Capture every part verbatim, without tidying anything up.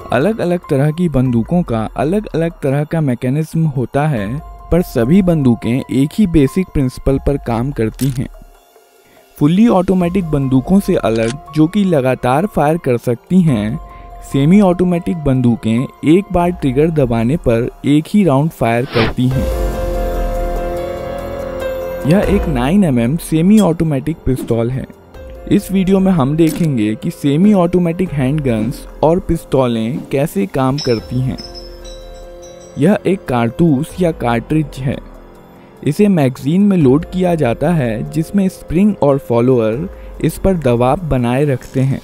अलग अलग तरह की बंदूकों का अलग अलग तरह का मैकेनिज्म होता है, पर सभी बंदूकें एक ही बेसिक प्रिंसिपल पर काम करती हैं। फुल्ली ऑटोमेटिक बंदूकों से अलग, जो कि लगातार फायर कर सकती हैं, सेमी ऑटोमेटिक बंदूकें एक बार ट्रिगर दबाने पर एक ही राउंड फायर करती हैं। यह एक नौ एम एम सेमी ऑटोमेटिक पिस्तौल है। इस वीडियो में हम देखेंगे कि सेमी ऑटोमेटिक हैंडगन्स और पिस्तौलें कैसे काम करती हैं। यह एक कारतूस या कार्ट्रिज है। इसे मैगजीन में लोड किया जाता है, जिसमें स्प्रिंग और फॉलोअर इस पर दबाव बनाए रखते हैं।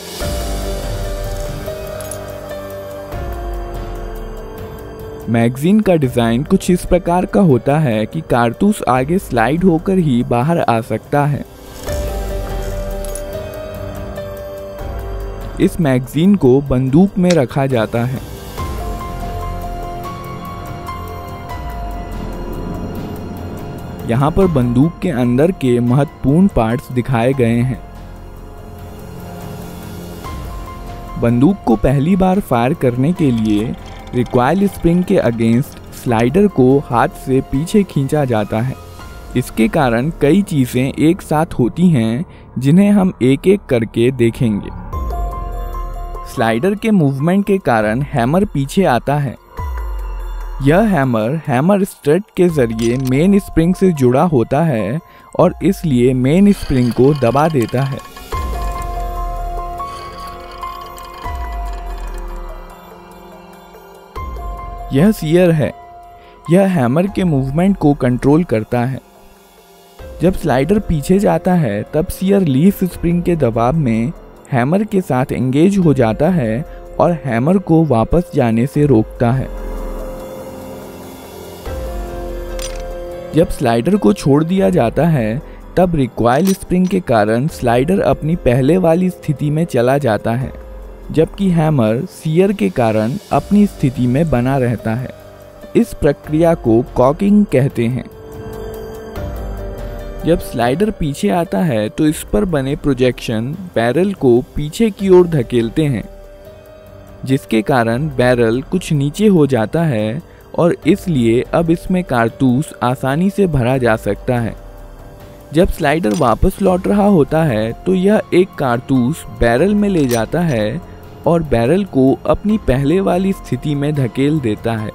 मैगजीन का डिज़ाइन कुछ इस प्रकार का होता है कि कारतूस आगे स्लाइड होकर ही बाहर आ सकता है। इस मैगजीन को बंदूक में रखा जाता है। यहाँ पर बंदूक के अंदर के महत्वपूर्ण पार्ट्स दिखाए गए हैं। बंदूक को पहली बार फायर करने के लिए रिकॉइल स्प्रिंग के अगेंस्ट स्लाइडर को हाथ से पीछे खींचा जाता है। इसके कारण कई चीजें एक साथ होती हैं, जिन्हें हम एक एक करके देखेंगे। स्लाइडर के मूवमेंट के कारण हैमर पीछे आता है। यह हैमर हैमर स्ट्रट के जरिए मेन स्प्रिंग से जुड़ा होता है और इसलिए मेन स्प्रिंग को दबा देता है। यह सीयर है। यह हैमर के मूवमेंट को कंट्रोल करता है। जब स्लाइडर पीछे जाता है, तब सीयर लीफ स्प्रिंग के दबाव में हैमर के साथ एंगेज हो जाता है और हैमर को वापस जाने से रोकता है। जब स्लाइडर को छोड़ दिया जाता है, तब रिकॉइल स्प्रिंग के कारण स्लाइडर अपनी पहले वाली स्थिति में चला जाता है, जबकि हैमर सीयर के कारण अपनी स्थिति में बना रहता है। इस प्रक्रिया को कॉकिंग कहते हैं। जब स्लाइडर पीछे आता है, तो इस पर बने प्रोजेक्शन बैरल को पीछे की ओर धकेलते हैं, जिसके कारण बैरल कुछ नीचे हो जाता है और इसलिए अब इसमें कारतूस आसानी से भरा जा सकता है। जब स्लाइडर वापस लौट रहा होता है, तो यह एक कारतूस बैरल में ले जाता है और बैरल को अपनी पहले वाली स्थिति में धकेल देता है।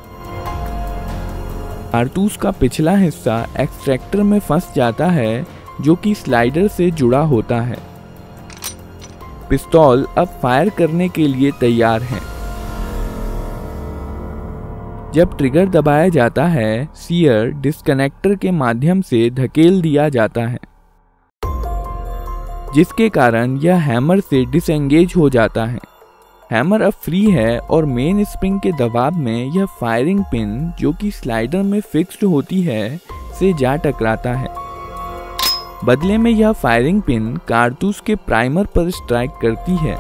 कारतूस का पिछला हिस्सा एक्सट्रैक्टर में फंस जाता है, जो कि स्लाइडर से जुड़ा होता है। पिस्तौल अब फायर करने के लिए तैयार है। जब ट्रिगर दबाया जाता है, सीयर डिस्कनेक्टर के माध्यम से धकेल दिया जाता है, जिसके कारण यह हैमर से डिसएंगेज हो जाता है। हैमर अब फ्री है और मेन स्प्रिंग के दबाव में यह फायरिंग पिन, जो कि स्लाइडर में फिक्स्ड होती है, से जा टकराता है। बदले में यह फायरिंग पिन कारतूस के प्राइमर पर स्ट्राइक करती है।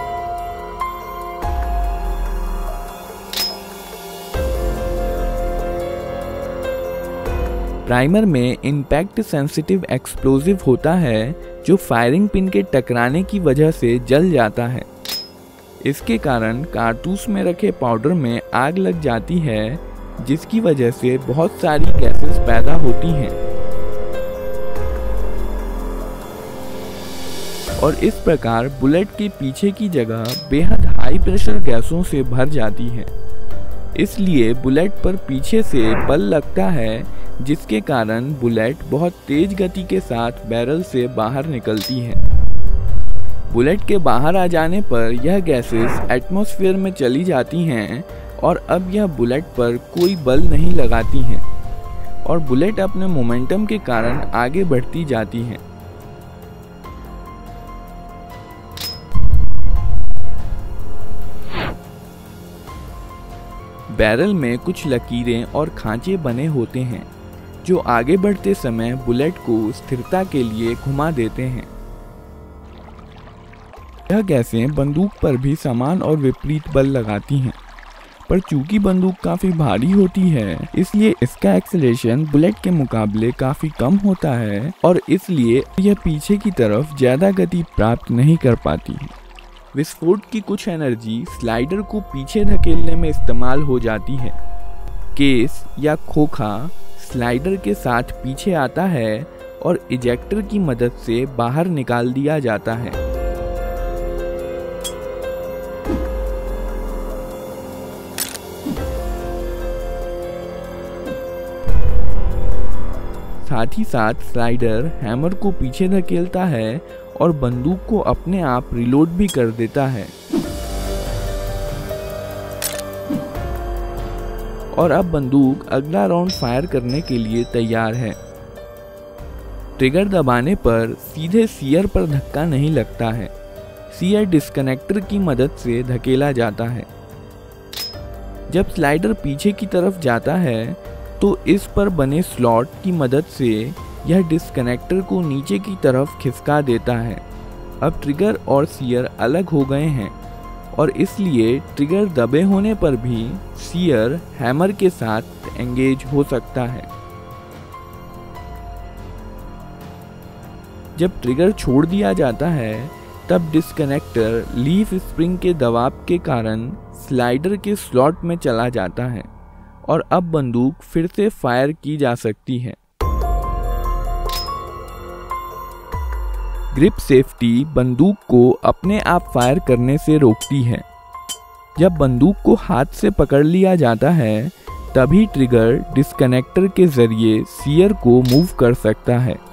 प्राइमर में इम्पैक्ट सेंसिटिव एक्सप्लोजिव होता है, जो फायरिंग पिन के टकराने की वजह से जल जाता है। इसके कारण कारतूस में रखे पाउडर में आग लग जाती है, जिसकी वजह से बहुत सारी गैसेस पैदा होती हैं और इस प्रकार बुलेट के पीछे की जगह बेहद हाई प्रेशर गैसों से भर जाती है। इसलिए बुलेट पर पीछे से बल लगता है, जिसके कारण बुलेट बहुत तेज गति के साथ बैरल से बाहर निकलती है। बुलेट के बाहर आ जाने पर यह गैसेस एटमॉस्फेयर में चली जाती हैं और अब यह बुलेट पर कोई बल नहीं लगाती हैं और बुलेट अपने मोमेंटम के कारण आगे बढ़ती जाती है। बैरल में कुछ लकीरें और खांचे बने होते हैं, जो आगे बढ़ते समय बुलेट को स्थिरता के लिए घुमा देते हैं। यह गैसें बंदूक पर भी समान और विपरीत बल लगाती हैं, पर चूंकि बंदूक काफ़ी भारी होती है, इसलिए इसका एक्सेलरेशन बुलेट के मुकाबले काफ़ी कम होता है और इसलिए यह पीछे की तरफ ज़्यादा गति प्राप्त नहीं कर पाती। विस्फोट की कुछ एनर्जी स्लाइडर को पीछे धकेलने में इस्तेमाल हो जाती है। केस या खोखा स्लाइडर के साथ पीछे आता है और इजेक्टर की मदद से बाहर निकाल दिया जाता है। साथ ही साथ स्लाइडर हैमर को पीछे धकेलता है और बंदूक को अपने आप रिलोड भी कर देता है। और अब बंदूक अगला राउंड फायर करने के लिए तैयार है। ट्रिगर दबाने पर सीधे सीयर पर धक्का नहीं लगता है, सीयर डिस्कनेक्टर की मदद से धकेला जाता है। जब स्लाइडर पीछे की तरफ जाता है तो इस पर बने स्लॉट की मदद से यह डिस्कनेक्टर को नीचे की तरफ खिसका देता है। अब ट्रिगर और सीयर अलग हो गए हैं और इसलिए ट्रिगर दबे होने पर भी सीयर हैमर के साथ एंगेज हो सकता है। जब ट्रिगर छोड़ दिया जाता है तब डिस्कनेक्टर लीफ स्प्रिंग के दबाव के कारण स्लाइडर के स्लॉट में चला जाता है और अब बंदूक फिर से फायर की जा सकती है। ग्रिप सेफ्टी बंदूक को अपने आप फायर करने से रोकती है। जब बंदूक को हाथ से पकड़ लिया जाता है तभी ट्रिगर डिस्कनेक्टर के जरिए सीयर को मूव कर सकता है।